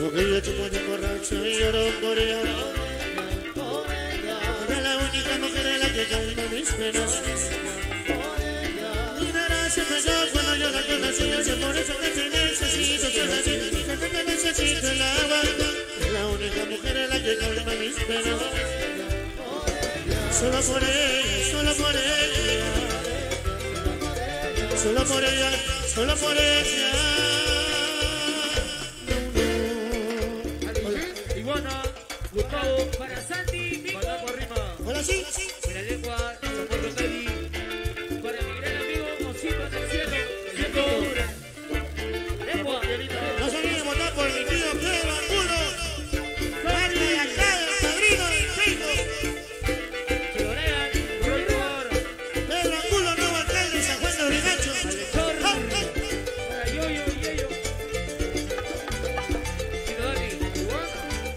Porque yo chupo de borracho y lloro por ella. Era la única mujer en la que calma mis penas. Mi nena se empezó cuando yo la conocí. Es por eso que te necesito, que te necesito el agua. Es la única mujer en la que calma mis penas. Solo por ella, solo por ella. Solo por ella, solo por ella. Iguana, Gustavo, para Santi, Nico. Hola, sí. Para Lengua, San Puerto Cali. Para mi gran amigo Osito del Cielo. Lengua. No se olviden votar por mi tío Pedro Angulo. Padre de acá, padrino del Facebook. Florean, Roy Robar. Pedro Angulo, nuevo alcalde de San Juan de Origacho. Para Yoyo y Yeyo. Chino Dani, Iguana.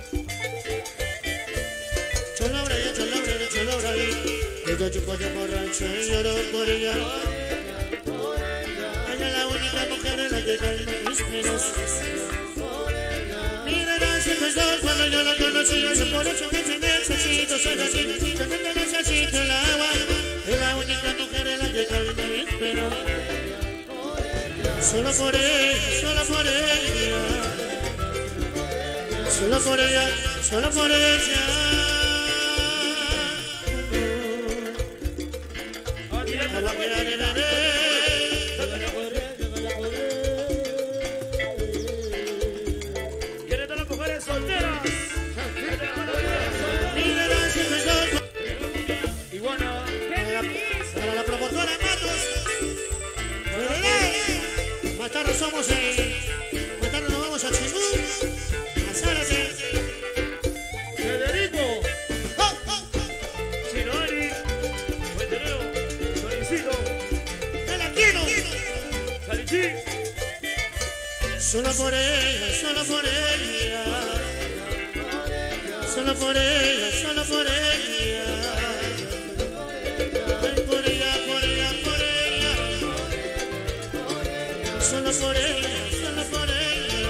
Cholobra, yo chupo de borracho y lloro por ella. Ella es la única mujer en la que calma mis penas. Mi nena se empezó cuando yo la conocí. Es por eso que te necesito, soy así, que te necesito el agua. Es la única mujer en la que calma mis penas. Solo por ella, solo por ella. Solo por ella, solo por ella. ¿Quieren todas las mujeres solteras? Iguana. Para la promotora Matos. Más tarde somos más tarde nos vamos a Chimú. A Zárate. Federico. Chino Dani. Fuentenero. Solicito. ¡Te la quiero! Calichín. Solo por ella, solo por ella. Solo por ella, solo por ella. Ven por ella, por ella, por ella. Solo por ella, solo por ella.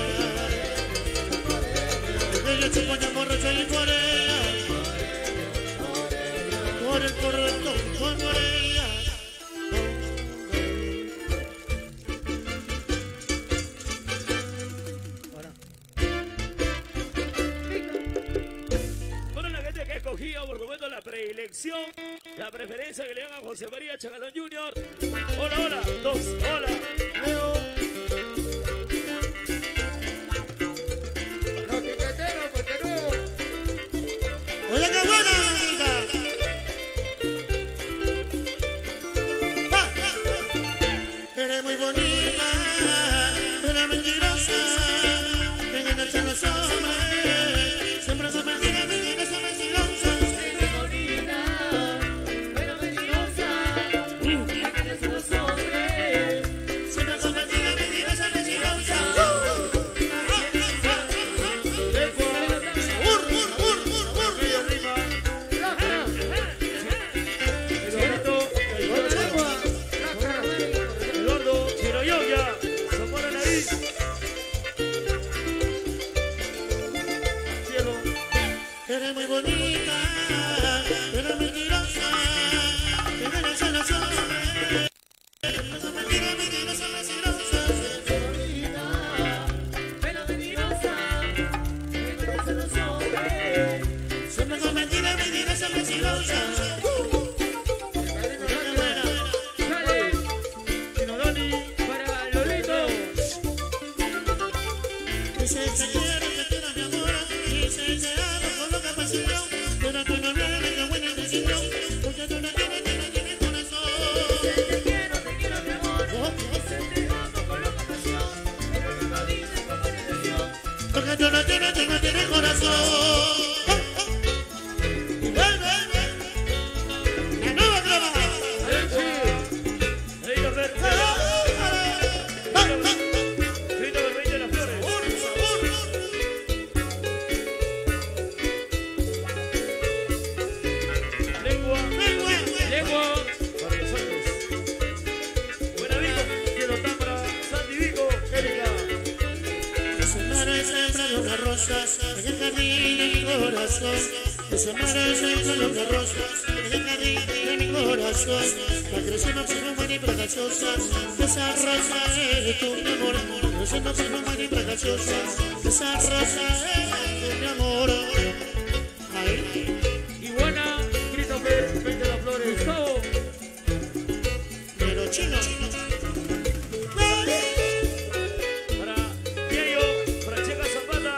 Ella chupa de borracho y por ella. Por el correcto, por ella. Bueno, la gente que ha escogido por supuesto la predilección, la preferencia que le dan a José María Chagalón Jr. Hola, hola, dos, hola. Leo. Oye, qué buena, mamita. Eres muy bonita, pero mentirosa. Que engañan los hombres. Siempre son mentiras, mentiras, son mentirosas. Eres bonita, pero mentirosa. Que engañan los hombres. Siempre son mentiras, mentiras, son mentirosas. Eres muy bonita, pero mentirosa. Que engañan los hombres. Siempre son mentiras, mentiras, son mentirosas. Pero mentirosa, que engañan los hombres. Siempre son mentiras, mentiras, son mentirosas. Dale, Chino Dani, para Lolito. Dice te quiero, te quiero mi amor. Dice te amo con loca pasión. Pero tú no vienes con buena intención. Porque tú no tienes corazón. Te quiero mi amor. Te amo con loca pasión. Pero tú no dices con buena intención. Porque tú no tienes corazón. La nueva trama. Ahí lo ves. Grito del Rey de las Flores. Lengua. Para los Santos. Buen amigo. Quiero Tambra. Santi Vico. Erika. Siempre de una una rosa en el jardín de mi corazón. Que sembraré entre los de rosas en el jardín de mi corazón. Va creciendo perfumada y pegajosa, esa rosa eres tú, mi amor. Creciendo perfumada y pegajosa, esa rosa eres tú, mi amor. Ahí. Iguana, Christopher, 20 las flores. ¡Chao! Pero chino. Para Diego, Francesca Zapata.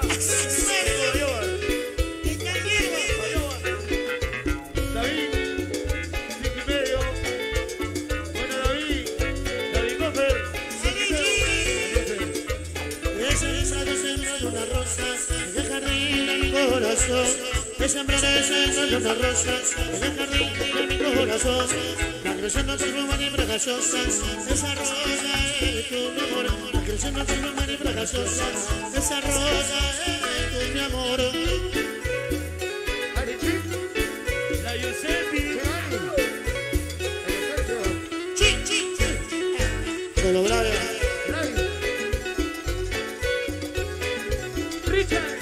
David, Vicky Medio. Bueno, David. David Goffer. Una rosa en el jardín de mi corazón. Que sembraré sembrando una rosa en el jardín de mi corazón. Va creciendo perfumada y pegajosa, esa rosa eres tú, mi amor. Va creciendo perfumada y pegajosa, esa rosa eres tú, mi amor. La Giuseppe. Pero bravo. Richard.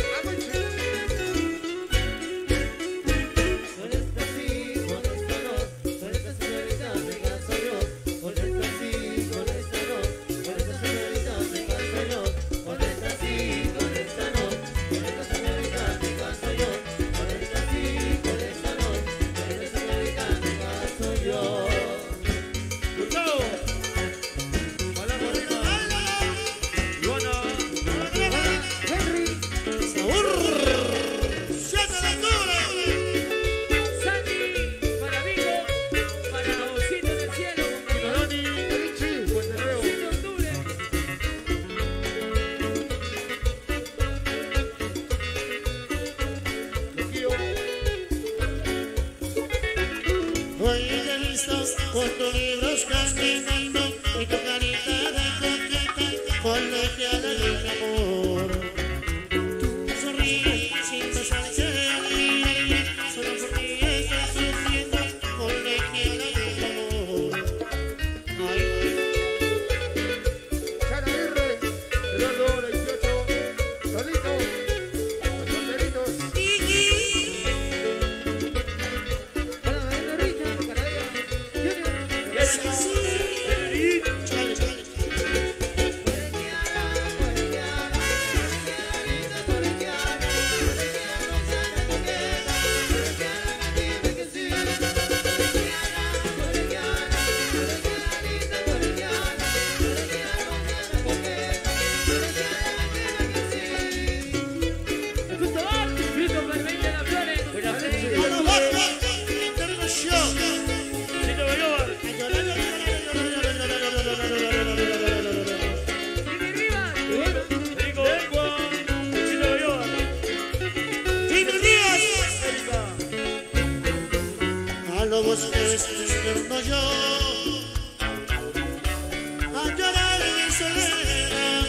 Hoy te he visto con tus libros caminando y tu carita de coqueta, colegiala de mi amor. Tú sonríes sin pasarse de alegría, solo por ti estás sufriendo, colegiala de mi amor. Chara R, Gerardo 18, Solito, los solteritos. A los bosques despierto yo a llorar mi soledad,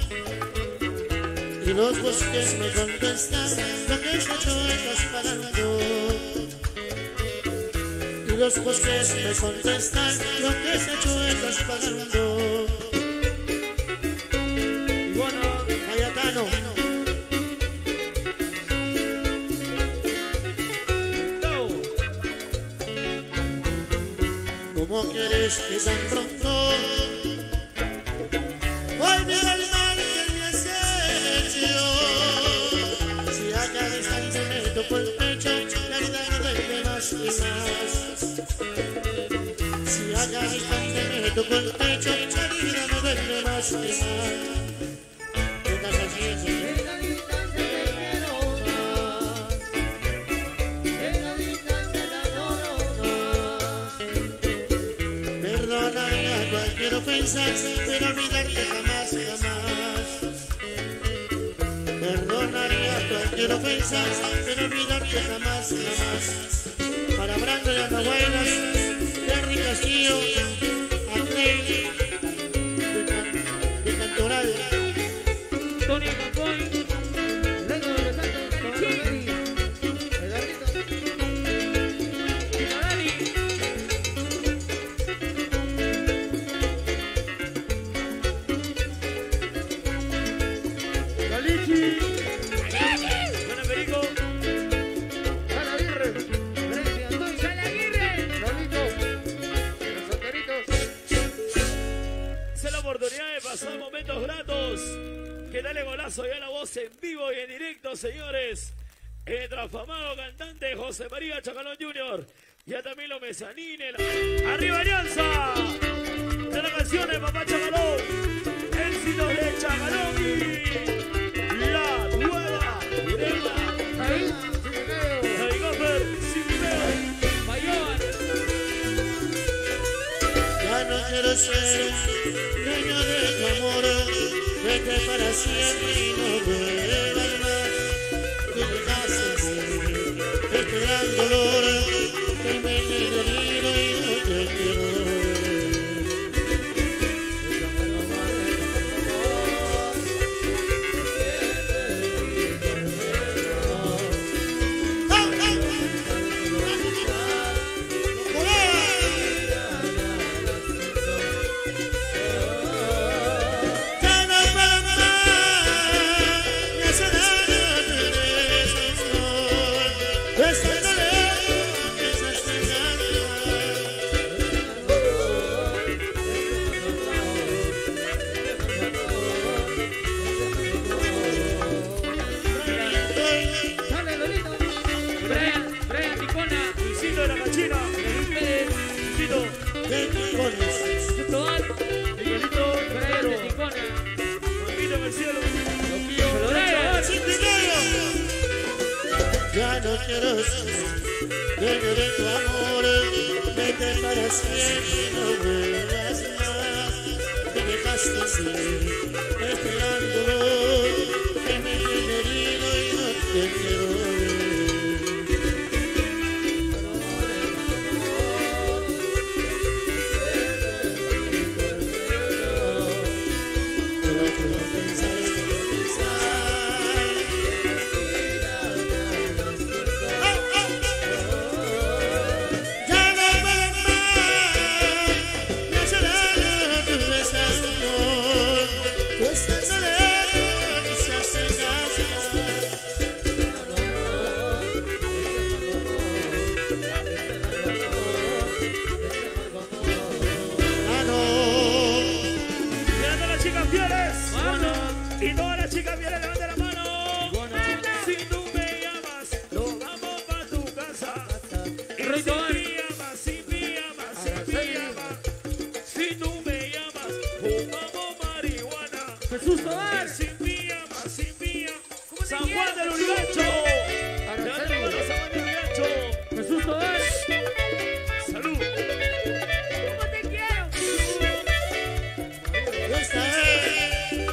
y los bosques me contestan lo que se hecho estás pagando. Y los bosques me contestan lo que se hecho estás pagando. Y bueno, Cayetano. ¿Cómo quieres que tan pronto olvide el mal que me has hecho? Si a cada instante me toco el pecho, la vida no duele más y más. Si a cada instante me toco el pecho, la vida no duele más y más. ¿Qué estás haciendo? Perdonaría cualquier ofensa, pero olvidarte jamás, jamás. Perdonaría cualquier ofensa, pero olvidarte jamás, jamás. Para Brando y Anahuaylas, Terry Castillo, Andrei, de Cantoral. Tony Campoy. Lego de los Santos, Pablo Meri, Eduardito. Dani. Galici. ya la voz en vivo y en directo, señores. El afamado cantante José María Chacalón Jr. Ya también los mezanines. ¡Arriba Alianza! De la canción de Papá Chacalón. Éxitos de Chacalón y la nueva Urema. Ahí Goffer, sin feo. Ya no quiero ser dueño de tu amor, vete para siempre y no vuelvas más. Tú dejaste este gran dolor que me tiene herido y no te quiero ver. Ya no quiero ser dueño de tu amor, vete para siempre y no vuelvas más. Te dejaste ser este gran dolor que me tiene herido y no te quiero ver. Y todas las chicas fieles, levanten la mano. Si tú me llamas, nos vamos pa' tu casa. Y sin pijama, sin pijama. Si tú me llamas, fumamos marihuana. Jesús Tobar. Sin pijama, sin pijama. San Juan del Urigancho. Levanten la mano, San Juan del Urigancho. Jesús Tobar. Salud. ¿Cómo te quiero? Esta es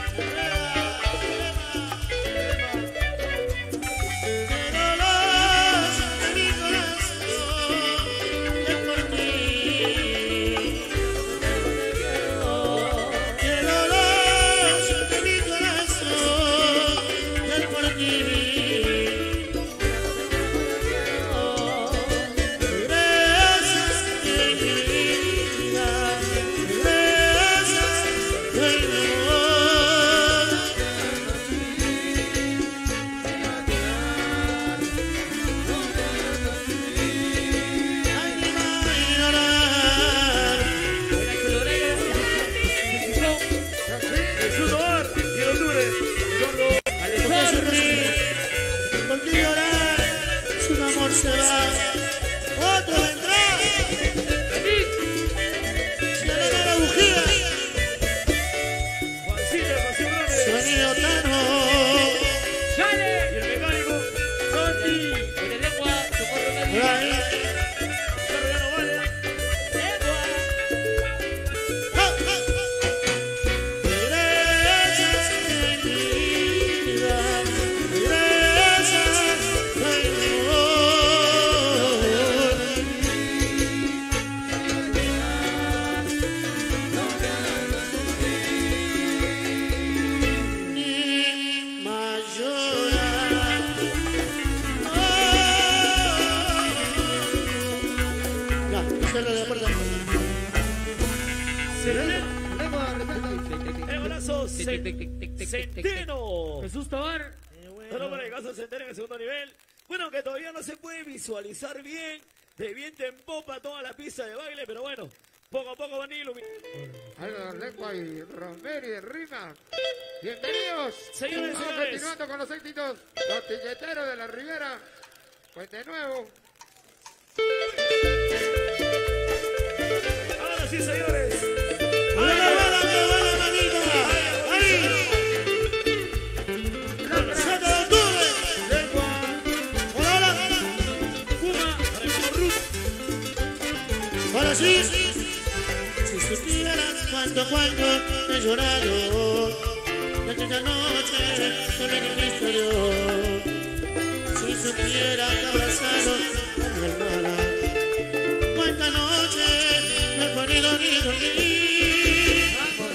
se va, otro vendrá. Se le da la bujía. Sonido Tano. Y el mecánico. De lengua, socorro nadie. Ahí. Cargano vale. Regresas en mi vida. Regresas, ay, no. Ni más llorar. Ya, cierra la puerta. Lengua, resalta. El golazo Centeno. Jesús Tobar. Solo para el caso Centeno en el segundo nivel. Bueno, que todavía no se puede visualizar bien, de viento en popa toda la pista de baile, pero bueno, Poco a poco van a iluminar. Algo Lengua y Romero y Rima. Bienvenidos. Señores, Vamos señores. continuando con los éxitos. Los tilleteros de la Ribera. Pues de nuevo. Ahora sí, señores. ¡Buena, buena, qué buena, manita! ¡Ahí! 7 de octubre. Lengua. ¡Hola! Puma, Raimundo Ruz. Ahora sí. Si supieras cuánto he llorado de aquella noche con el misterio. Si supieras que abrazado a mi hermana, cuánta noche no he podido ni dormir. Amor,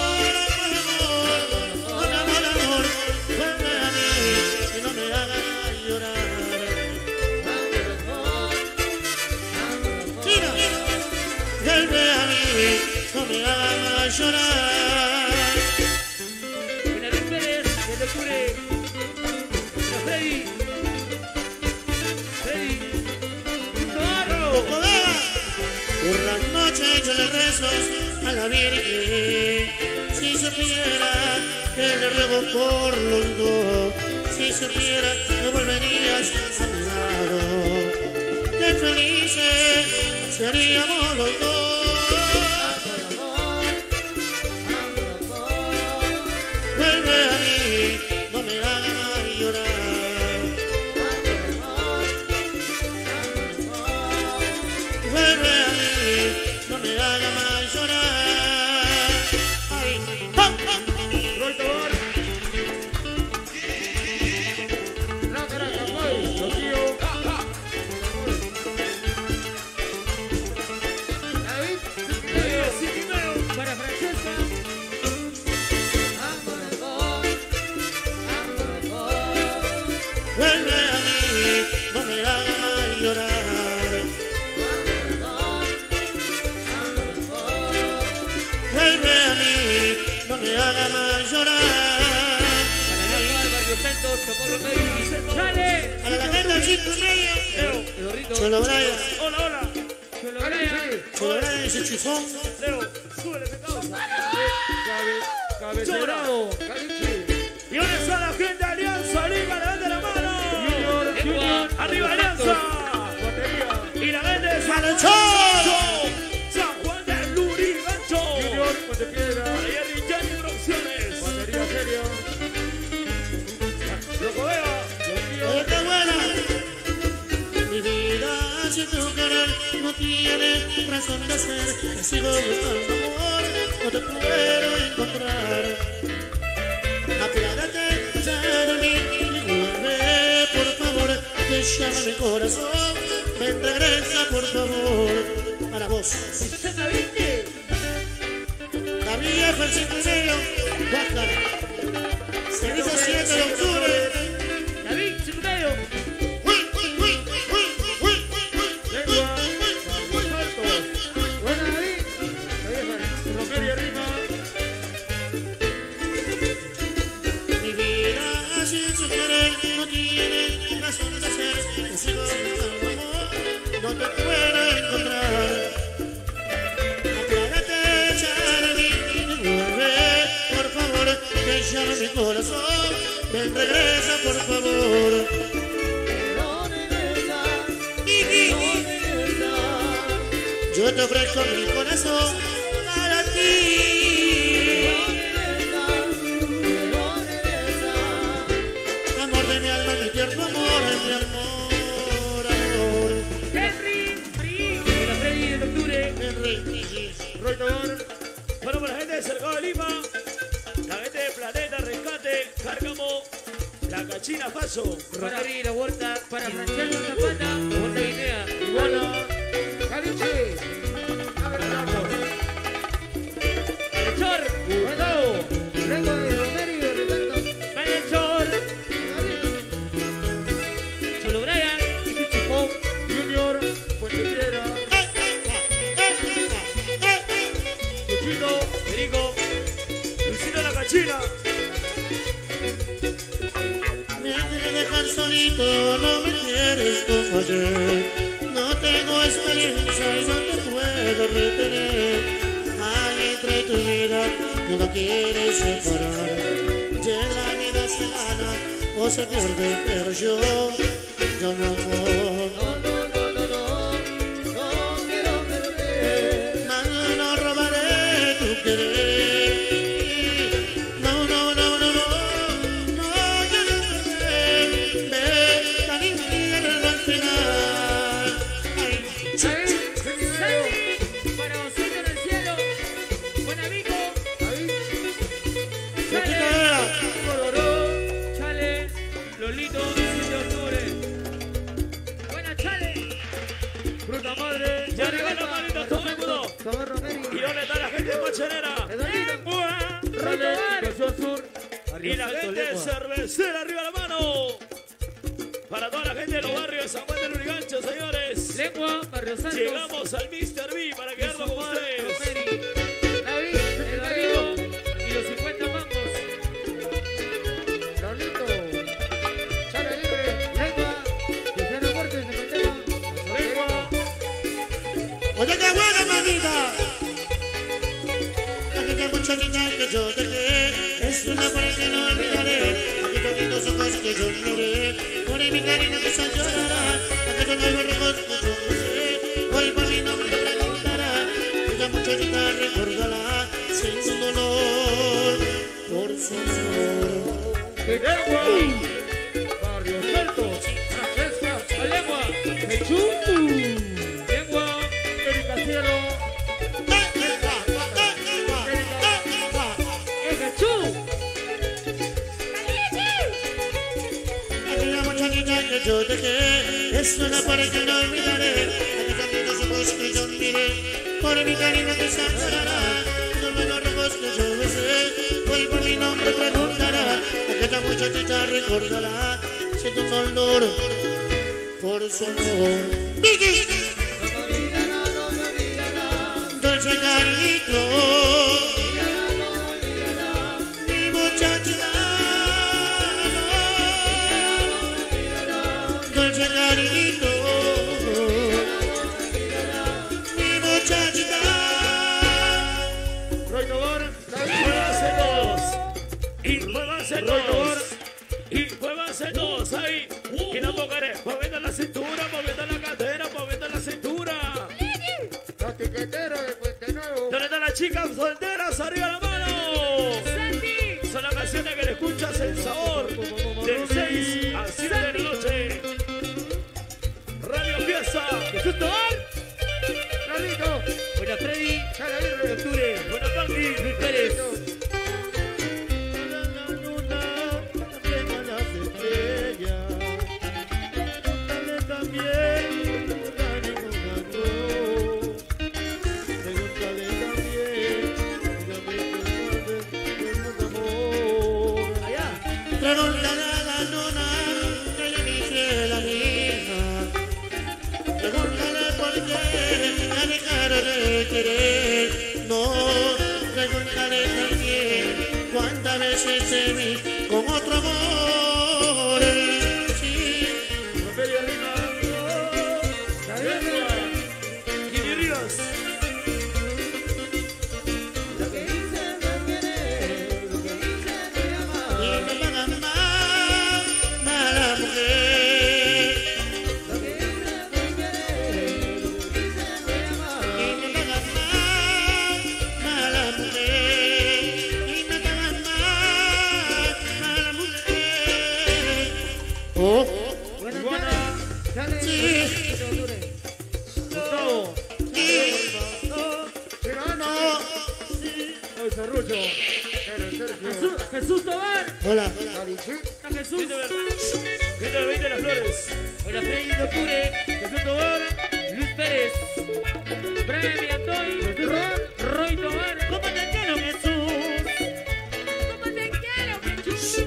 vuelve a mí y no me hagas llorar. China, vuelve a mí, no me hagas llorar. General Pérez, de octubre. Freddy. Por las noches yo le rezo a la Virgen. Si supiera que le ruego por los dos, si supiera que volverías a mi lado, qué felices seríamos los dos. Vuelve a mí, no me hagas llorar. Vuelve a mí, no me haga más llorar. Ay, ¡pam, pam! Roy Tobar. La Caracas, pues. Los tíos. David. Simimeo. Para Francesca. Vuelve a mí, no me haga más llorar. Vuelve a mí, no me haga más llorar. Barrio Santos, Socorro Medio. Dale. A la gente del 5 y medio, Leo. Pedorrito. Cholo Braya, Hola, hola. Cholo Brian. Cholo Braya ese chifón. Leo, súbele, me causa. Cabecerado. Calichi. Y ahora está la gente de Alianza Lima, levante la mano. Junior. Arriba Alianza. Batería. Y la gente de San ¡Malechón! San Juan de Lurigancho. Junior, Puente Piedra. Para Jerry Jenny Producciones. Batería seria. Loco Vega. ¡Oye, qué buena! Mi vida sin tu querer no tiene razón de ser. Te sigo buscando amor, no te puedo encontrar. Apiádate ya de mí y vuelve, por favor, que llama mi corazón. Ven, regresa, por favor, para vos. David F. el 5 y medio, Guácara. Se dice 7 de octubre. David, Chicumedio. Lengua. Saltos. Buena David. Romero y Rima. Mi vida sin su querer no tiene razón de ser. Te sigo buscando amor, no te puedo encontrar. Apiádate ya de mí y vuelve, por favor, que llama mi corazón. Ven, regresa, por favor. Yo te ofrezco mi corazón para ti. Amor de mi alma, mi tierno amor, mi amor, amor. Henry Free. Para Freddy de octubre. Henry. Roy Tobar. Bueno, para la gente de Cercado de Lima. La gente de Planeta Rescate. Cárcamo. La Cachina Paso. Rotary, la Huerta. Para Francesco Zapata. La Huerta Guinea. Iguana. Calichi. Averano. El Chor. Guardado. Lengua de Romero y Ricardo. El Chor. Cholo Brian. Y Chichipón. Junior. Puente Piedra. Luchito. Perico. Luisito La Cachina. Me quieres dejar solito, no me quieres como ayer. No tengo experiencia y no te puedo retener. no lo quiere separar. De la vida se gana o se pierde, pero yo no amo. No quiero perder. No robaré tu querer. No, yo no robaré. Ve, cariño, al final. Para Osito en el cielo. Buen amigo. Chale, Lolito, 17 de octubre. Buena Chale. Fruta madre. Ya arriba la manita todo el mundo. Tomás Romero. ¿Y dónde está la gente machanera? ¡Lengua! Y la gente cervecera, arriba la mano. Para toda la gente de los barrios de San Juan del Lurigancho, señores. Lengua, Barrio Santos. Llegamos al Mr. B para quedarnos con ustedes. David, el barrio y los 50 mangos. Raulito, Chale Libre, Lengua, Luciano Cortes, de Petema. Lengua. Oye, qué buena manita. Aquella muchachita que yo dejé es una pared que no olvidaré. Aquellos ojos que yo miré, por mi cariño que se llorará. Aquellos labios rojos que yo besé, hoy por mi nombre te preguntará. Aquella muchachita recordará, sin dolor, por su amor. Lengua, Barrio Santos, Francesca, Lengua, Mechú, Lengua, Erika Cielo. Aquella muchachita que yo dejé es una pared que no olvidaré. Aquellos ojos que yo miré, por mi cariño que se llorará. Los rojos que yo besé, hoy por mi nombre preguntará. Aquella muchachita recordará, siento un dolor por su amor. Dulce carito, mi muchachita. Dulce carito, mi muchachita. Roy Tobar, muévanse todos. Y muévanse todos. Y muévanse todos ahí. Y no tocaré. Moviendo la cintura, moviendo la cadera, moviendo la cintura. Los tiqueteros de Puente Nuevo. ¿Dónde están las chicas solteras? ¡Arriba la mano! Son las canciones que le escuchas el sabor. Del 6 a 7 de la noche. Radio Fiesta. Jesús Tobar. Raulito. Buena Freddy. Chale Libre de octubre. Buena Candy. Luis Pérez. Pregúntale a la luna que ella me fiel amiga. Pregúntale por qué la dejaron de querer. No, pregúntale también cuántas veces te vi con otro amor. Sí, Rogelio Lima. Jimmy Rivas. Lo que dice no quiere, lo que dice me ama. y me pagan mal, mala mujer. Lo que dice no quiere, lo que dice me ama. Y me pagan mal, mala mujer. Y me pagan mal, mala mujer. Oh, Buenas Iguana. tardes. Chale Sí. Libre de octubre. Gustavo. Tirano. Hoy Serrucho. Jesús Tobar. Hola. A Jesús. Gente del 20 de las Flores. Buena Freddy de octubre. Jesús Tobar. Luis Pérez. Brian Villantoy. Roy Tobar. ¿Cómo te quiero, Jesús? ¿Cómo te quiero, Jesús?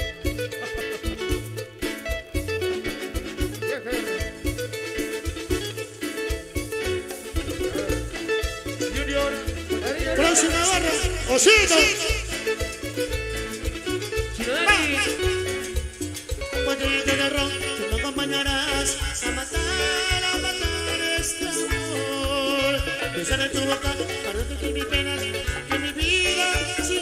Junior. Próxima barra. Osito. Chilodani. Botellita de ron, tú me acompañarás a matar este amor. Besar en tu boca, para que mi penas, que mi vida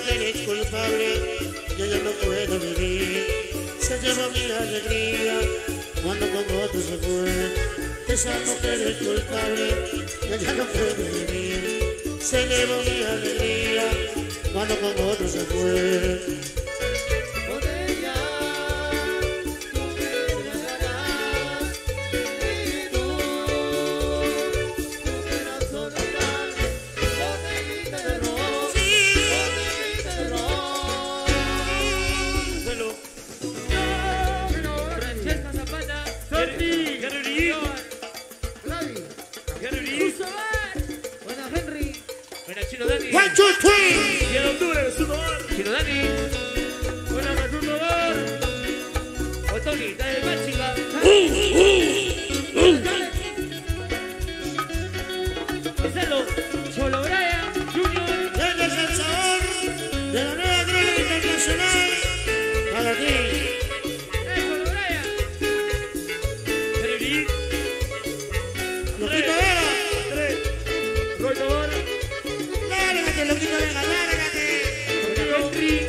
mujer es culpable, yo ya no puedo vivir. Se llevó mi alegría cuando con otro se fue. Esa mujer es culpable, yo ya no puedo vivir. Se llevó mi alegría cuando con otro se fue. Chino Dani. 1, 2, 3. Y en octubre, su hogar. Chino Dani. Buena Rasuto Bar. Otoni, dale el más chica. Gonzalo, Cholo Brian, Junior. Tienes el sabor de la nueva crónica internacional para ti. Cholo Brian. Jerry. Loquito Vera. Andrés. Roy Tobar. Lárgate, loquito Vera, lárgate. Henry.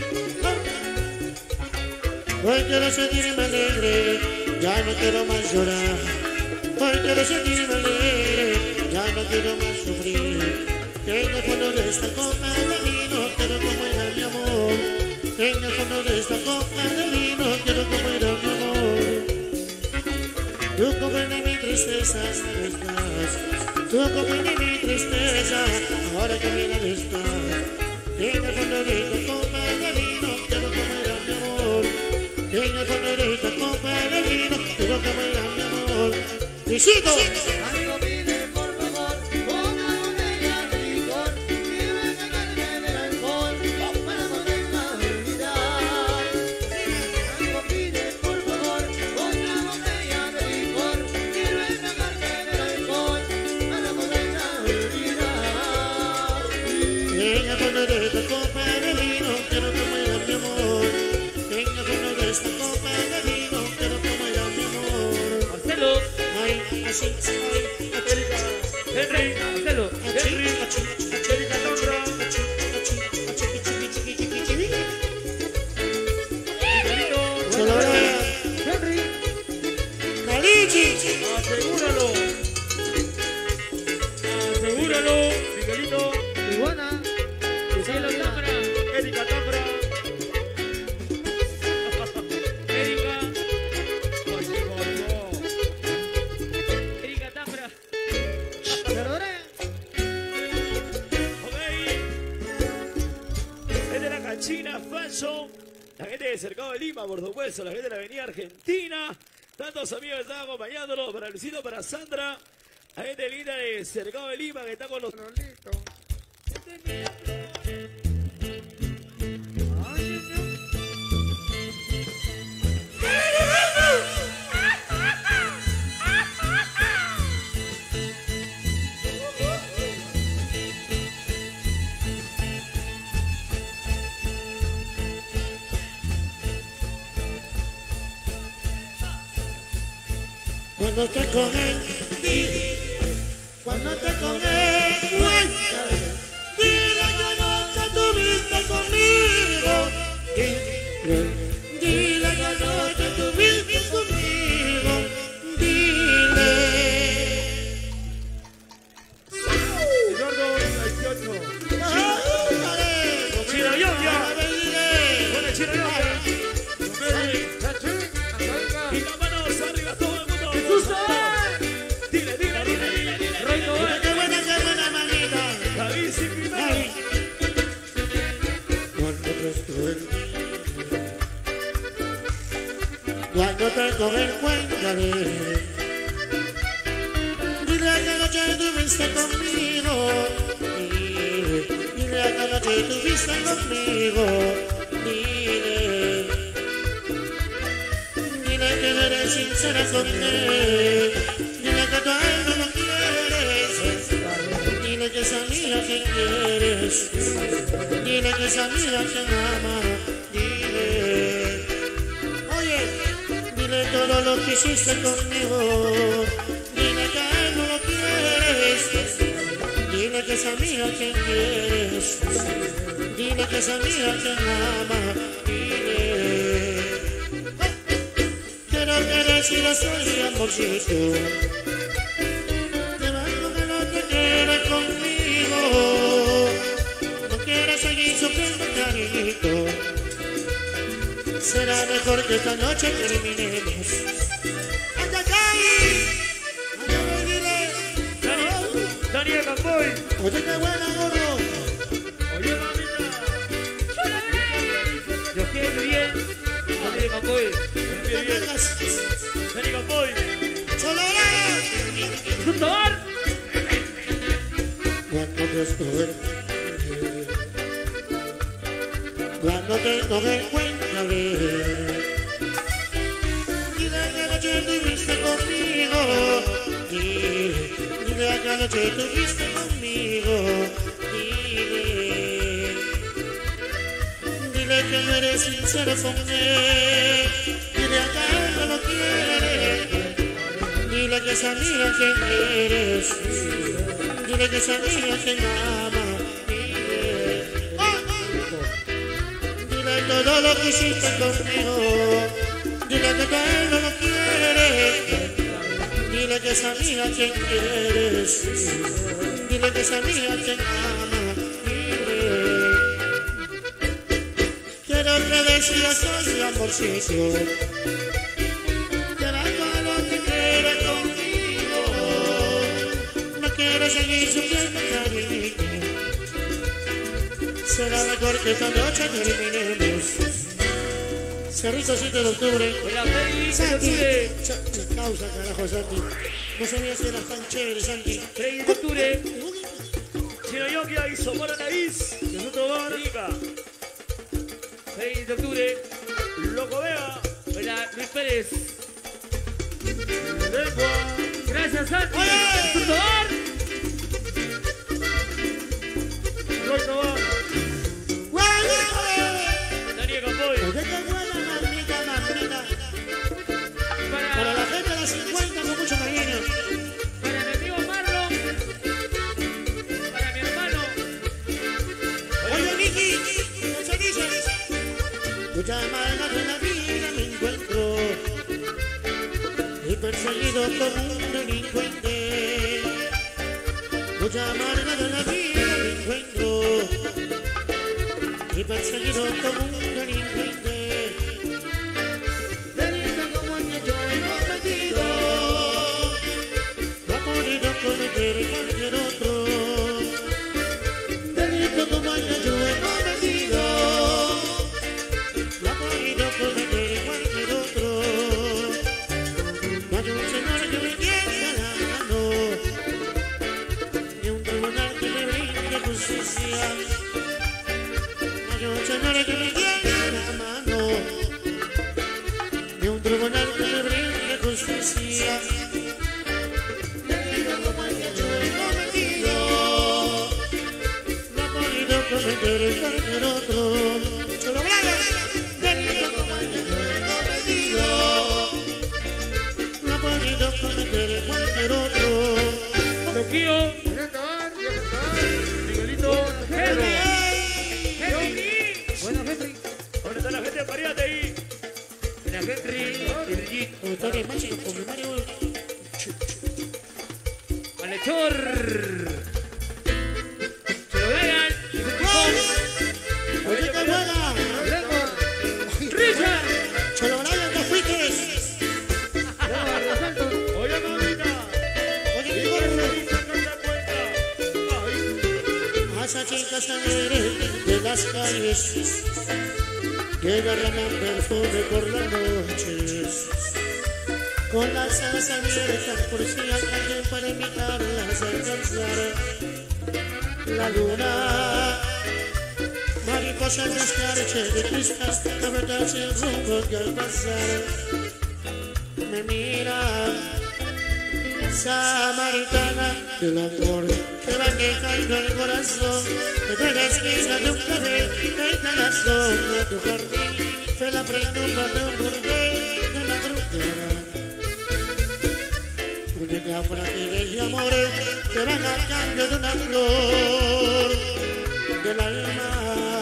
Hoy quiero sentirme alegre, ya no quiero más llorar. Hoy quiero sentirme alegre, ya no quiero más sufrir. En el fondo de esta copa de vino quiero como era mi amor. En el fondo de esta copa de vino quiero como era mi amor. Tú comprendes mi tristeza, ¿dónde estás? Tú comprendes mi tristeza, ahora que bien estás. En el fondo de esta copa de vino quiero como era mi amor. En el fondo de esta copa de vino quiero como era mi amor. ¡Visito! Amigo, pide por favor una botella de licor y me sacarme del alcohol para poderla olvidar. Amigo, pide por favor una botella de licor y me sacarme del alcohol para poderla olvidar. En el fondo de esta copa de vino quiero como era mi amor. En el fondo de esta copa de vino quiero como era mi amor. Marcelo. Ay, así, ay, Erika. Henry. Marcelo. Henry. Erika Tambra. Miguelito. Cholo Brian. Henry. Calichi. Asegúralo. Asegúralo. Miguelito. Iguana, Cielo Tambra. Erika Tambra. Erika. Erika Tambra. perdone. Ok. Es de la Cachina Fashion. La gente de Cercado de Lima, por supuesto. La gente de la Avenida Argentina. Tantos amigos que están acompañándolos. Para Luisito, para Sandra. La gente linda de Cercado de Lima que está con los... Cuando te cogen, cuando te cogen, cuéntale. Dile que nunca tuviste conmigo. Dile que nunca tuviste conmigo. Dile. Eduardo 18. Ay, Chino Yoya. dile. Con el Chino Yoya. Y las manos arriba, todo el mundo. Dile, dile, dile, dile, dile. Roy Tobar. Qué buena manita. David sin primero. Ay. Cuando te cogen, cuéntale. Dile que anoche tuviste conmigo. Dile que anoche tuviste conmigo. Dile. Dile que no eres sincera con él. Dile que tú a él no lo quieres. Dile que esa amiga que quieres. Dile que esa amiga que ama. Dile. Oye, dile todo lo que hiciste conmigo. Dile que a él no lo quieres. Dile Dile que es amiga quien quieres. Dile que es amiga quien ama. Dile. Quiero que decida soy amorcito. Te mando que no te quieres conmigo. No quiero seguir sufriendo cariñito. Será mejor que esta noche terminemos. Daniel Campoy. Oye, qué buena, gordo. Oye, mamita. Yo quiero bien. Daniel Campoy. Daniel Campoy. ¡Doctor! Cuando te escoger, cuando te coge cuenta ver, dile que anoche tuviste conmigo, dile que anoche tuviste conmigo, dile que no eres sincero con él, dile que él no lo quiere. Dile que es amiga quien eres. Dile que es amiga quien ama. Dile todo lo que hiciste conmigo. Dile que él no lo quiere. Dile que es amiga quien eres. Dile que es amiga quien ama. Quiero que decías soy amorcito. Quiero seguir sufriendo cariñito. Será mejor que esta noche terminemos. Cerrito 7 de octubre. Hola, Freddy, Santi. de Causa, carajo, Santi. No sabía si eras tan chévere, Santi. Freddy de octubre. Chino Yokia y Somora Nariz. Nosotros vamos arriba. Freddy de octubre. Loco Vega. Hola, Luis Pérez. Lengua. Gracias, Santi. ¡Oye! ¡Doctor! Roy Tobar. Daniel Campoy. Oye, qué buena, mamita, mamita. Para la gente de las 50 con mucho cariño. Para mi amigo Marlon. Para mi hermano. Oye, Vicky, ¿qué se dice? Muchas malas de la vida me encuentro y perseguido como un delincuente. Muchas malas de la vida me encuentro y perseguido como un delincuente. Delito como el que yo he cometido, no ha podido cometer cualquier otro. Delito como el que yo he cometido, no ha podido cometer cualquier otro. No hay un señor que me tienda la mano, ni un tribunal que me brinde justicia. No hay un señor que me tienda la mano, ni un tribunal que me brinde justicia. Delito como el que yo he cometido, no ha podido cometer cualquier otro. ¡Se lo graba! Delito como el que yo he cometido, no ha podido cometer cualquier otro. Loquillo. Miguelito. Henry. Henry. Buena, Henry. ¿Dónde está la gente de Pariate ahí? La Henry. El Jeep. Doctor Máximo con mi Mario. Malhechor. Se lo vean. Oye, qué buena. Richard. Cholo Brian, te fuiste. Oye, mamita. Oye, qué gordo. Ay. A esa chica sangre de las calles que derraman perfume por las noches, con las alas abiertas por si alguien para invitarlas a alcanzar la luna. Mariposas de escarcha de cristal, la verdad sin rumbo que al pasar me mira. Samaritana del amor que va quejando el corazón, desde la esquina de un café, del corazón de tu jardín, se la preocupa de un burdel de madrugada. Una cámara que de amor que van a cambio de una flor del alma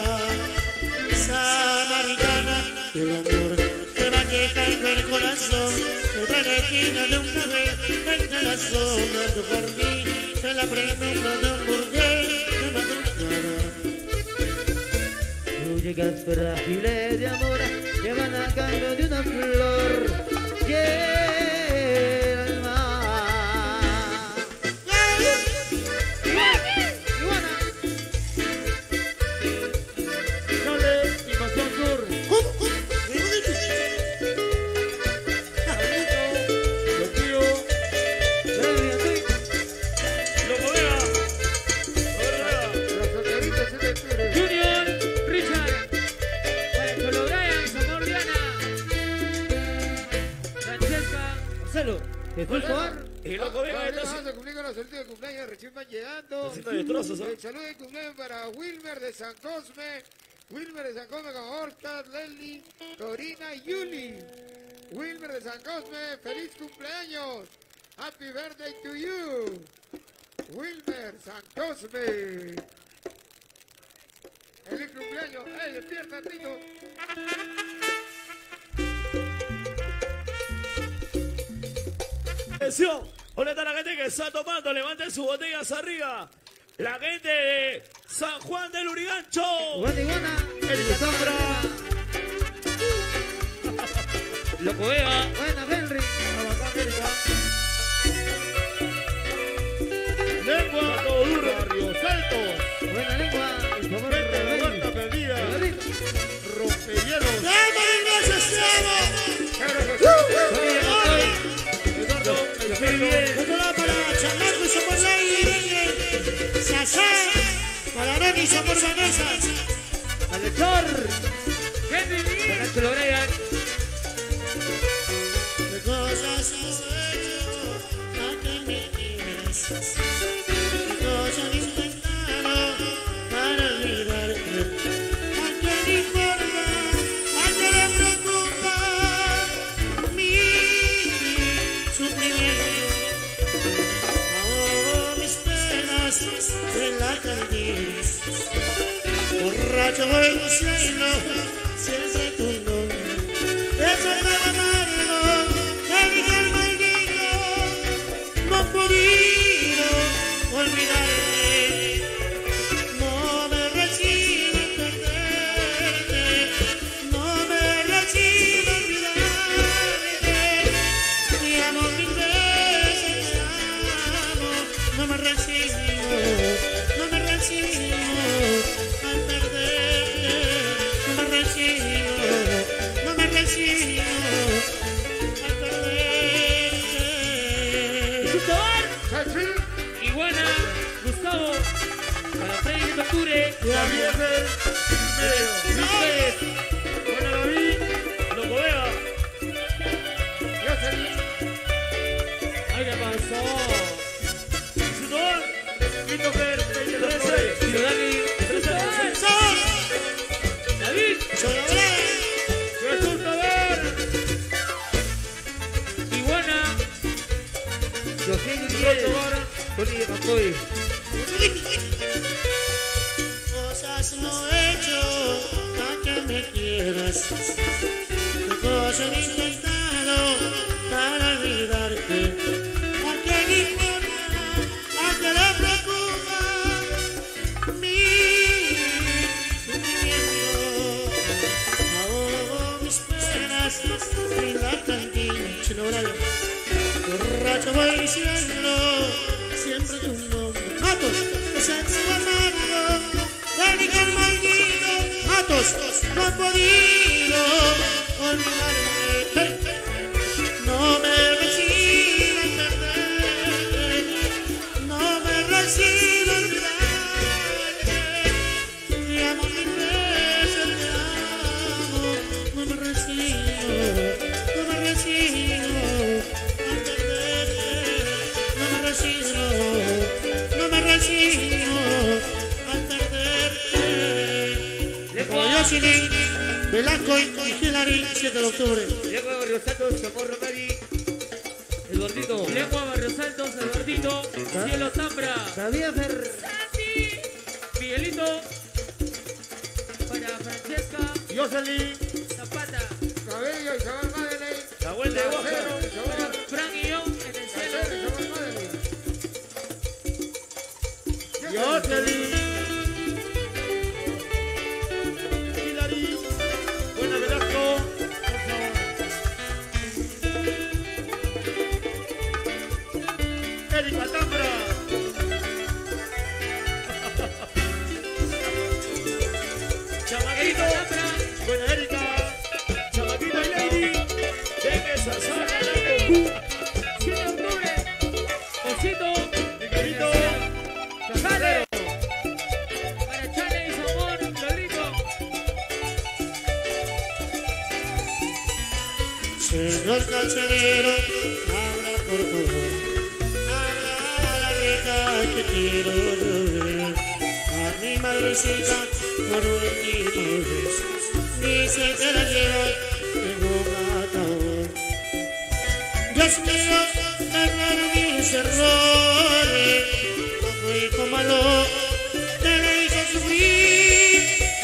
samaritana del amor que va quejando el corazón detrás de la esquina de un café entre las sombras de un jardín en la premura de un burgués de madrugada. Tú llegas frágiles de amor que van a cambio de una flor que el alma. Dale, Invasión Sur. Los tíos. Loco Vega. Junior, Richard. Para Cholo Brian, Zamor Diana. Francesca. Marcelo, Jesús Tobar. Y Loco Vega está Vamos a cumplir con los saludos de cumpleaños, recién van llegando. haciendo destrozos, ¿eh? El saludo de cumpleaños para Wilmer de San Cosme. Wilmer de San Cosme con Horta, Leslie, Corina y Yuli. Wilmer de San Cosme, feliz cumpleaños. Happy birthday to you. Wilmer San Cosme. Feliz cumpleaños. ¡Ey, despierta, Tito! Atención, ¿dónde está la gente que está tomando? Levanten sus botellas arriba. La gente de San Juan del Urigancho. Juan Iguana. El Sombra. Loco Vega. Buena Henry. Lengua. Todo duro. Barrio Salto. Buena lengua. El favor Gente de la Huerta Perdida. Rompehielos. Eduardo, el Felipe. Otro lado para Chamarco y Somos Ley, Sasá, para Nani y Somos Vanessa. Alechor. Henry Miguel. Para Cholo Brian. ¿Qué cosas has hecho para que me quieras? ¿Qué cosas has intentado para olvidarte? ¿A qué le importa? ¿A qué le preocupa mi sufrimiento? Ahogo mis penas en la cantina. Borracho voy al cielo, siempre tu nombre. Eso es lo amargo, que mi alma olvido. No he podido olvidarte. No me recibe perderte. No me recibe olvidarte. Te amo mil veces, te amo. No me recibo, no me recibo al perderte. No me recibo, no me recibo al perderte. Tobar. Iguana. Gustavo. Para Freddy Bature. La Vieja. Luis Pérez. Buena David. Loco Vega. Yo salí. Ahí le pasó. Situón. Quinto Ger. 13. Tiro Dani. 13. David. Jesús Tobar. Iguana. Eugenio Roy Miguel. Tobar. Tony de Macoy. Cosas no he hecho para que me quieras. ¿Qué cosas he intentado para olvidarte? ¿A qué le importa? ¿A qué le preocupa mi sufrimiento? Ahogo mis penas en la cantina. Chino Brian. Borracho voy diciendo siempre tu nombre. Matos, ese es tu amargo, de mi alma olvido. Matos, no he podido olvidarte. No me recibe perderte. No me recibe olvidarte. Te amo mil veces, te amo. No me recibo, no me recibo al perderte. No me recibo, no me recibo al perderte. Como Jocelyn, Velasco y Hilary, 7 de octubre. Diego Barrio Santos, Zamor Romari. El Eduardito. Lengua Barrios Altos, Eduardito. Cielo Zambra. Sabía Fer. Miguelito. Para Francesca. Jocelyn, Zapata. Cabello y Sabor Madeleine. La vuelta de Acero Bosco. y Sabor Frank y yo en el cielo. Acero y Sabor Madeleine. Jocelyn. Hilary. Buena Velasco. Erika Tambra. Chamaquito. Buena Erika. Chamaquito y Lady. Dengue Sazá ganando. 7 de octubre. Osito. Miguelito. Chale. Para Chale y su amor, Lolito. Señor cancionero, habla por favor. Habla a la vieja que quiero ver. A mi madrecita por última vez. Dice que la lleva en un ataúd. Dios mío, perdona mis errores. Como hijo malo, te la hice sufrir.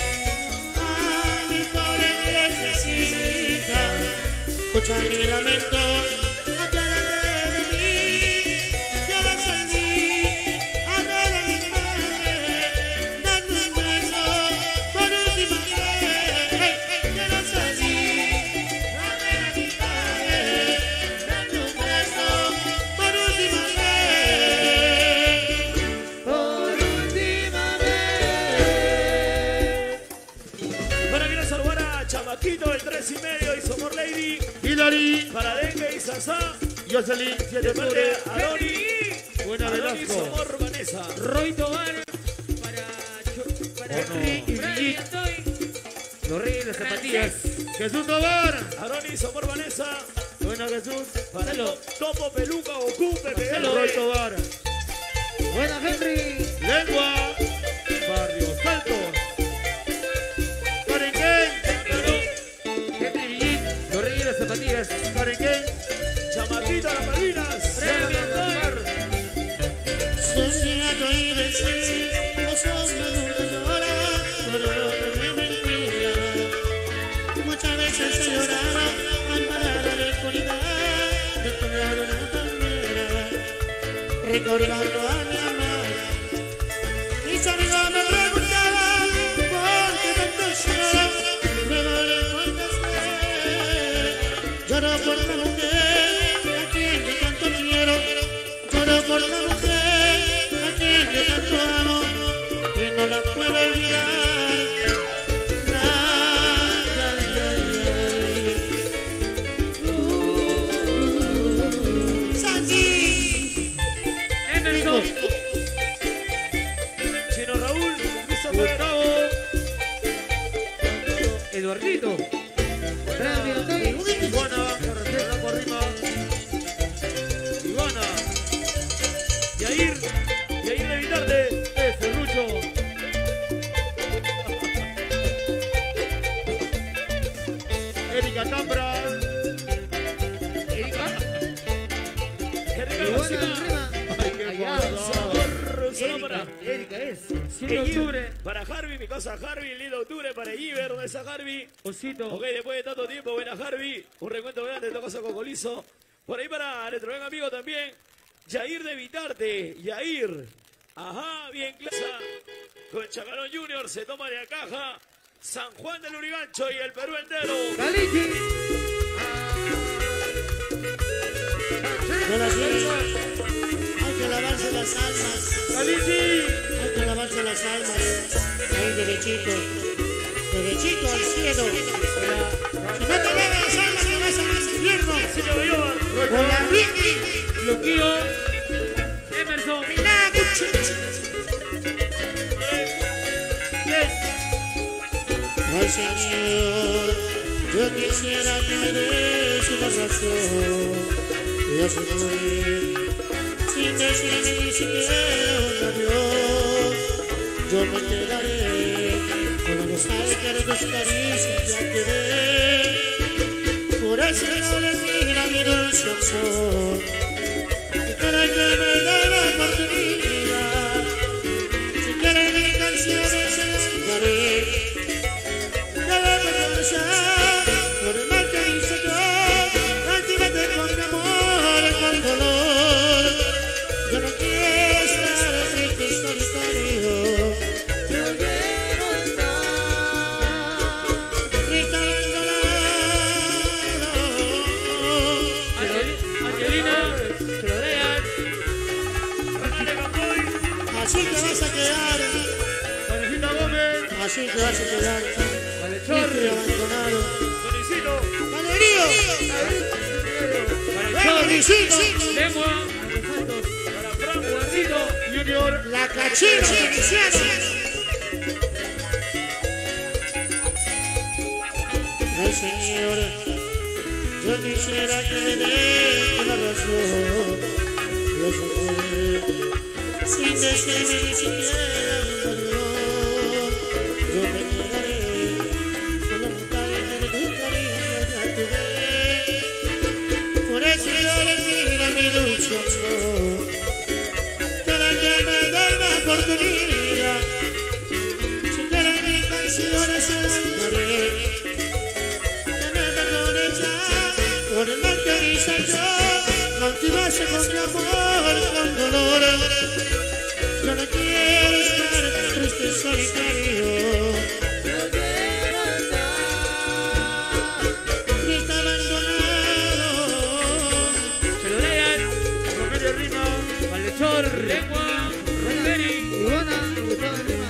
A mi pobre viejecita. Escucha mi lamento, apiádate de mí, yo la salví, adoro a mi madre, dame un beso por última vez, yo la salví, adoro a mi madre, dame un beso por última vez. Por última vez. Para que nos saludara a Chamaquito del 3,5 y Somor Lady. Hilary, Para Dengue y Sazá. Jocelyn, 7 de De parte octubre. de Aroni. Buena Aroni Velasco. Somor Vanessa. Roy Tobar. Para Henry y Brian Toy. Los reyes de las zapatillas. Jesús Tobar. Aroni Somor Vanessa. Buena Jesús. Para Topo Peluca o Cumpe Roy Tobar. Buena Henry. Lengua. Barrios Altos. Carenquén. Henry Villín. Los reyes de las zapatillas. Carenquén. Chamaquito Las Malvinas. Brian Toy. Sosiegato y decir, vos sos la dulce llora, por de mentira. Muchas veces he llorado al parar a la oscuridad de colgar una palmera, recordando a mi amada. Mis amigos me preguntaban por qué tanto lloro, me duele contestar. Lloro por la mujer a quien yo tanto quiero, lloro por la mujer a quien yo tanto amo, que no la puedo olvidar. Ay, ay, ay. Santi. Emerson. Chino Raúl. Christopher. Eduardito. Brian Toy. Iguana. Carretera por arriba. Ivana. Yair. Yair de Vitarte. Ferrucho. Erika Tambra. Erika. Henry Y buena García. arriba. Ay, qué Allá. pasada. Solo para Erika es. 7 de octubre. Para Harvey, mi cosa Harvey, el lindo octubre para Iber, ¿dónde está Harvey? Osito. Ok, después de tanto tiempo, buena Harvey, un recuento grande de esta cosa cocolizo. Por ahí para nuestro buen amigo también, Yair de Vitarte, Yair. Ajá, bien clasa. Con Chacalón Junior se toma de caja. San Juan del Urigancho y el Perú entero. Calichi. De la fiesta, hay que lavarse las almas, Calici. hay que lavarse las almas, ahí derechito al cielo. Si no te lavas las almas, te vas al infierno. Señor Yobar. Con la Ricky, Luquillo. Emerson. ay Señor, yo quisiera que me des una razón. Yo sé morir sin decirme ni siquiera un adiós. Yo me quedaré con la nostalgia de tus caricias ya quedé. Por eso no le mira mi dulce opción. quiere que me dé la oportunidad, si quiere mis canciones se las cantaré. Debe reconocer, por el mal que hice yo, actívate con mi amor, con dolor. Yo no quiero estar triste y solitario. Yo quiero estar. Triste abandonado. Angelina, se lo vean. Ronald Campoy. Así te vas a quedar, Valentina Gómez, así te vas a quedar, Malhechor, triste y abandonado. Solicito. ¡Valerio! Malhechor, ¡Felicito! Lengua, Para Frank Guardito Junior. La cachina veneciana. Ay, señor, yo quisiera que me dé la razón. Yo se fue, sin decirme ni siquiera un perdón. Yo me quedaré con la mitad de tu cariño ya tuve. Por eso yo le pido a mi dulce amor, para que me dé la oportunidad. Si quieren mis canciones se las cantaré. Que me perdone ya por el mal que hice yo, cautivase con mi amor, con dolor. Yo no quiero estar triste y solitario. Yo quiero estar. Triste abandonado. se lo vean. Rogelio Rima, Malhechor, Lengua, Rosemary, Iguana, Gustavo Lima.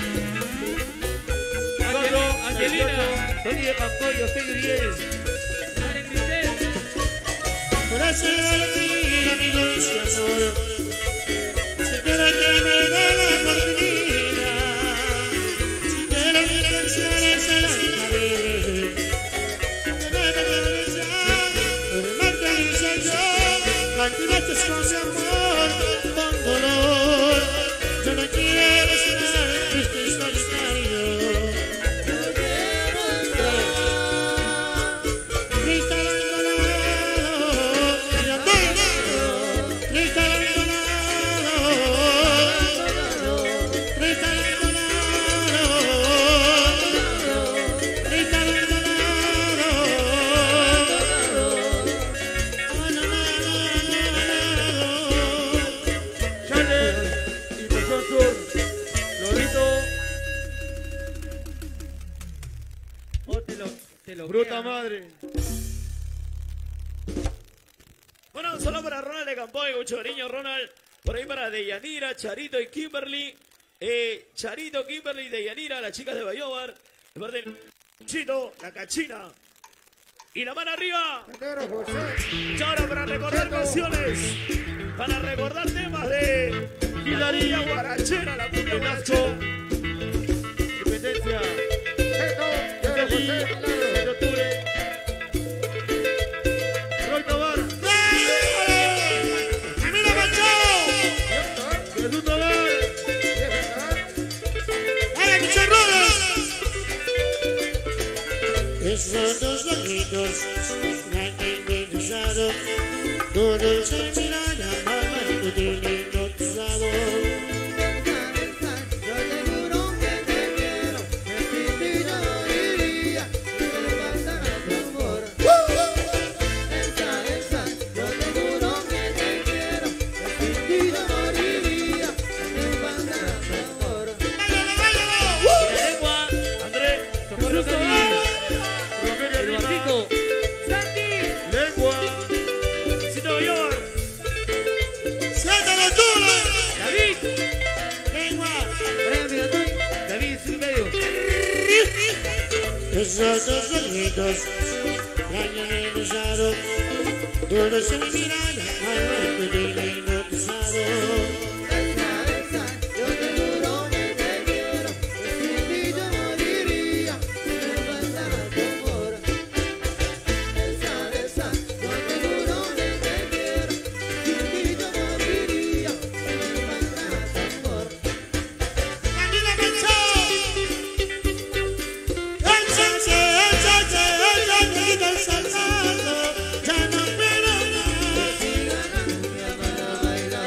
Angelina, Tony de Campoy, Ofelio 10, Karen Grisel, Por eso yo le pido a mi dulce amor, si quiere que me dé la oportunidad, si quiere mis canciones se las cantaré. Que me perdone ya por el mal que hice yo, cautivaste con mi amor, con dolor. Yo no quiero estar triste y solitario. Yo quiero estar. Triste abandonado, triste abandonado, triste abandonado, triste abandonado. Charles, Impresión Sur, Lorito. Oh, te lo Bruta queda. madre. Bueno, un saludo para Ronald de Campoy, mucho cariño Ronald. Por ahí para Deyanira, Charito y Kimberly. Charito, Kimberly, Deyanira, las chicas de Bayobar. De parte del Chito, la cachina. Y la mano arriba. Negro José. Y ahora para recordar canciones. Para recordar temas de la cumbia guarachera, la cumbia guarachera. Independencia, Cheto, Negro José. de octubre. Roy Tobar, ¡Camila Machado! Jesús Tobar, ¡Dale, Chicharrones! Esos dos loquitos me han hipnotizado, tu dulce mirada, mamá, tu lindo hipnotizado. Yo te juro que te quiero, que sin ti yo moriría, si me faltara tu amor. Esa, yo te juro que te quiero, que sin ti yo moriría, si me faltara tu amor. Lengua, Andrés, Socorro Cali, Rogelio El Rima, Barrico, Santi, Lengua, Cito Bayobar. ¡Siéntalo tú! David, ¡Lengua! Brian Miratoy, David Silverio, Esos dos loquitos me han hipnotizado, tu dulce mirada, mamá, tu lindo hipnotizado. esa, yo te juro que te quiero, que sin ti yo moriría, si me faltara tu amor. Esa, yo te juro que te quiero, sin ti yo moriría, si me faltara tu amor. ¡Camila Machado! El salsero, ya no puedo más. Sigan a mi amada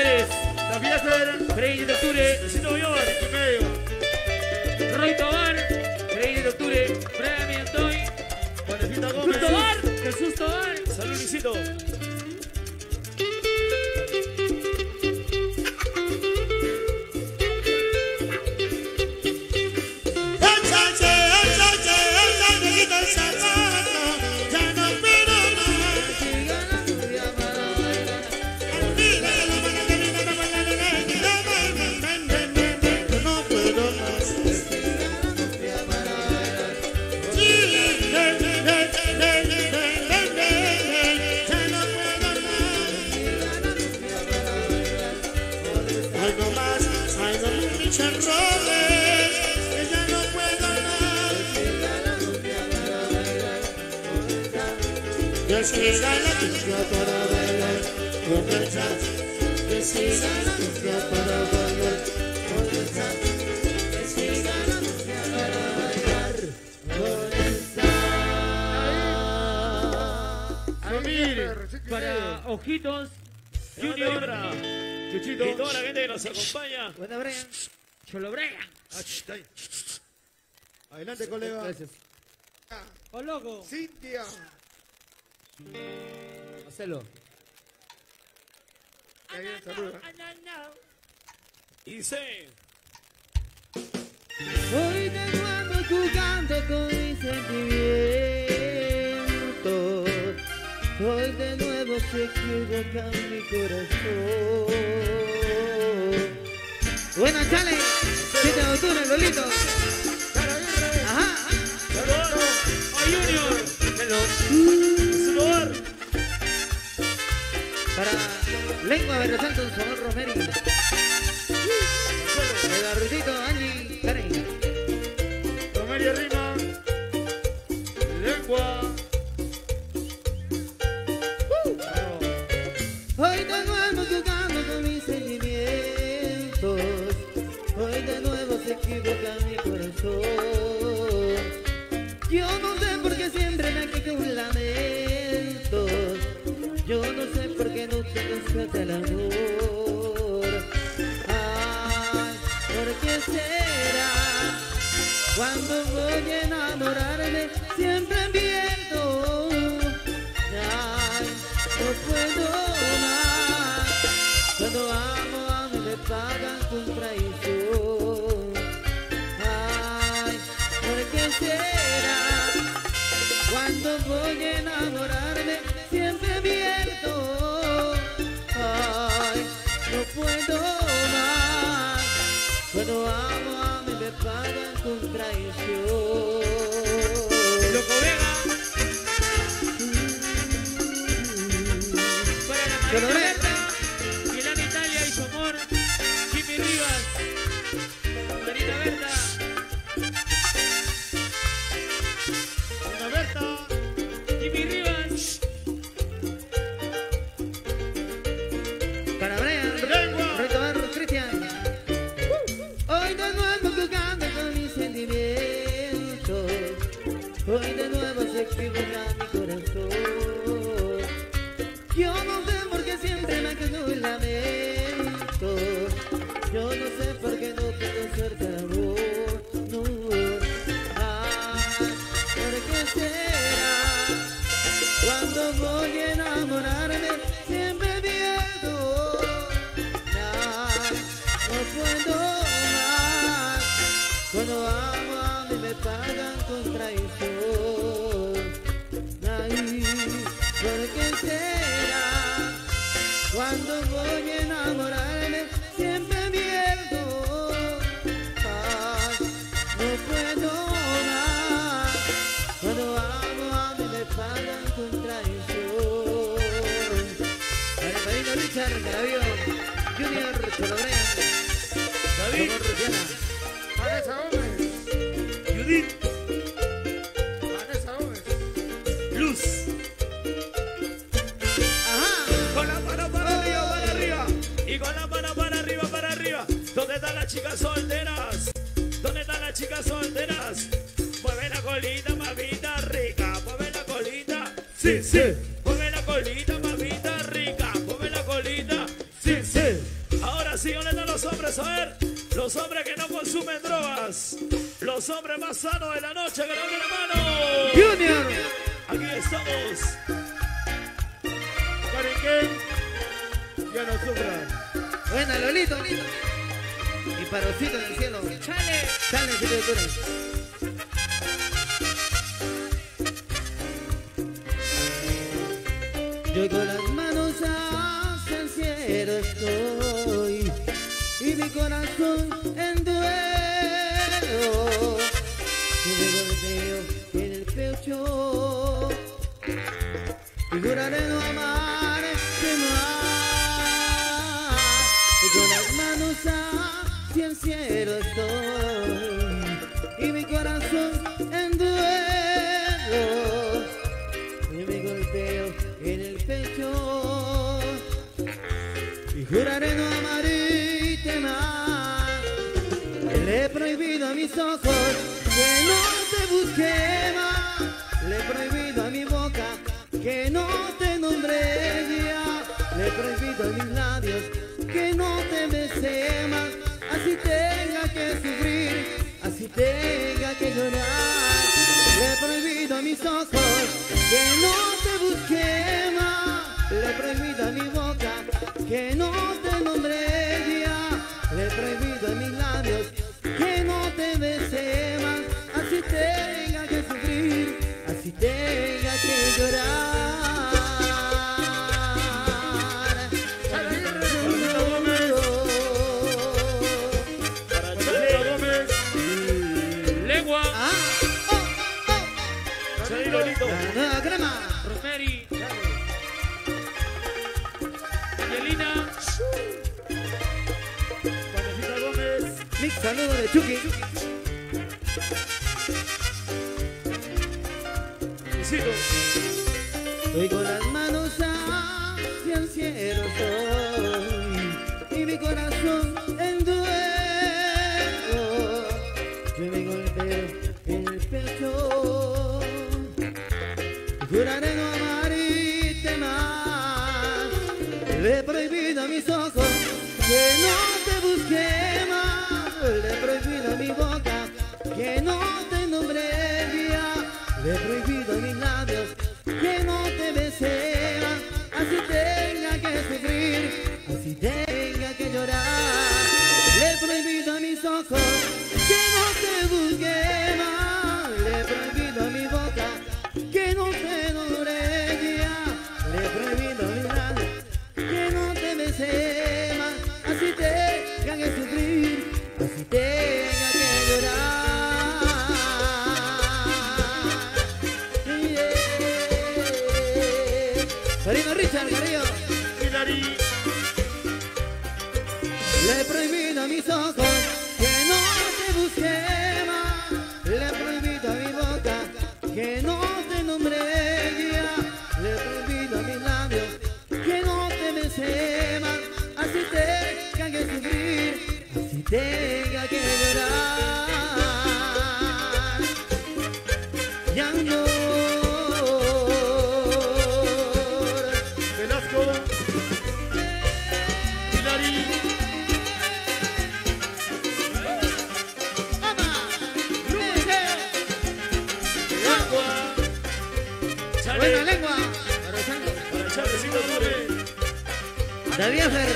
Pérez, La fiesta era 3 de octubre, Luisito Boyón. y medio. Roy Tobar, 3 de octubre, Brian Antoy, Panecita Gómez. Jesús Tobar, Jesús Tobar. Salud, Luisito. Ya no puedo más. Siga la lluvia para bailar. No puedo más. Siga la lluvia para bailar. Ya no puedo más. Siga la lluvia para bailar. Ay, no más, ay, no mis errores, que ya no puedo más. Siga la lluvia para bailar. Que siga la lluvia para bailar con el jazz. Que siga la lluvia para bailar con el jazz. Que siga la lluvia para bailar. Con el Samir. Para Ojitos Junior. Junior, Chuchito. Y toda la gente que nos acompaña. Buena, Brian. Cholo Brian. Adelante, colega. Gracias. ¡Oh, loco! Cintia. Hacelo. Ahí bien, saluda. Y se. Hoy de nuevo jugando con mis sentimientos. Hoy de nuevo se equivoca mi corazón. Buena, chale. 7 de octubre, Lolito. Ajá. ¡Oh, Junior! Su lugar. Para Lengua de Santos, Samuel Romero. El arrutito, Angie, Karen. Romelia Rima. Lengua. Hoy de nuevo jugando con mis sentimientos. Hoy de nuevo se equivoca mi corazón. Yo no sé por qué siempre me quejo un lamento. Yo no sé por qué no te rescata el amor. Ay, ¿por qué será? Cuando voy a enamorarme siempre miento. Ay, no puedo más. Cuando amo a mí me pagan con traición. Ay, ¿por qué será? Cuando voy a enamorarme siempre miento. Ay, no puedo más. Cuando amo a mí me pagan con traición. Loco Vega. Para la Cholo Marina Vega. Berta, Milán Italia y su amor, Jimmy Rivas. Marina Berta. Una Berta. Jimmy Rivas. Para Brian, Lengua. Roy Tobar, Cristian. Hoy de nuevo jugando con mis sentimientos. Hoy de nuevo se equivoca mi corazón. Yo no sé por qué siempre me quedo un lamento. Yo no sé por qué no puedo ser de amor. No. Ay, ¿por qué será? Cuando voy a enamorarme siempre pierdo. Ay, no puedo más. Cuando amo a mí me pagan con traición. Ay, ¿por qué será? Cuando voy a enamorarme siempre pierdo. Ay, no puedo más. Cuando amo a mí me pagan con traición. Para Padrino Richard, Garavio, Junior, Cholo Brian, David. Ramón Rufiana. Vanessa Gómez. Judith. Vanessa Gómez. Luz. Ajá. Con la mano para arriba, para arriba. Y con la mano para arriba, para arriba. ¿Dónde están las chicas solteras? ¿Dónde están las chicas solteras? Mueve la colita, mamita rica. Mueve la colita. Sí, sí. Mueve la colita, mamita rica. Mueve la colita. Sí, sí. Vamos a ver, los hombres que no consumen drogas, los hombres más sanos de la noche, que levanten la mano. Junior. Aquí estamos. Cariquén, ya no sufra. Buena, Lolito. Y Parosito en el cielo. Chale. Chale, si te ocurre. Yo con las manos hacia el cielo estoy y mi corazón en duelo. Y me golpeo en el pecho y juraré no amarte más. Y con las manos hacia el cielo estoy y mi corazón en duelo. Y me golpeo en el pecho y juraré no amarte más. Le he prohibido a mis ojos que no te busque más. Le he prohibido a mi boca que no te nombre ya. Le he prohibido a mis labios que no te bese más. Así tenga que sufrir, así tenga que llorar. Le he prohibido a mis ojos que no te busque más. Le he prohibido a mi boca que no te nombre ya. Le he prohibido a mis labios que no te bese más. Así tenga que sufrir, así tenga que llorar. Para Chalito Gómez. Legua. Chalito Lolito. La nueva crema. Rosemary. Angelina. Panecita Gómez. Mix, saludo de Chucky. Luisito. Estoy con las manos hacia el cielo estoy y mi corazón en duelo. Yo me golpeo en el pecho y juraré no amarte más. Le he prohibido a mis ojos que no te busque más. Le he prohibido a mi boca que no te nombre ya. Le he prohibido a mis labios que no te bese más. Así tenga que sufrir, así tenga que llorar. Le he prohibido a mis ojos que no te busque más. Le he prohibido a mi boca que no te nombre ya. Le he prohibido a mis labios que no te bese más. Así tenga que sufrir, así tenga que llorar. Marino Richard Carrillo. Hilary. Le he prohibido a mis ojos que no te busque más. Le he prohibido a mi boca que no te nombre ya. Le he prohibido a mis labios que no te bese más. Así tenga que sufrir, así tenga que llorar. Ya no. Velasco. Hilary. Agua. Chale. Buena lengua. Para Chalecito Gómez. David Afer.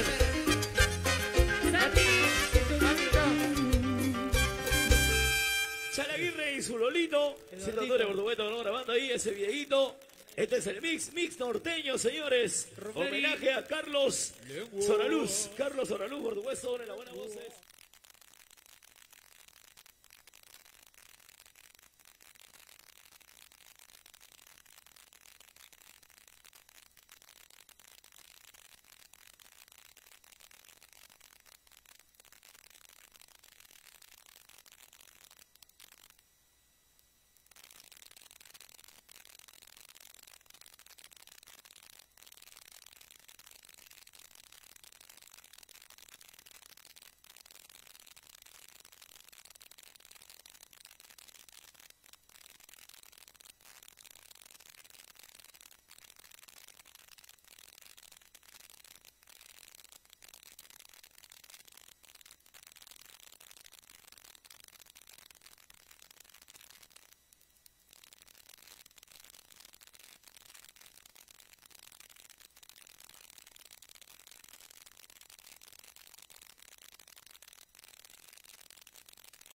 Chale Aguirre y su Lolito. Citadores por supuesto, ¿no? Grabando ahí ese videito. Este es el mix norteño, señores. Homenaje a Carlos Soraluz. Carlos Soraluz, por supuesto, en las buenas voces.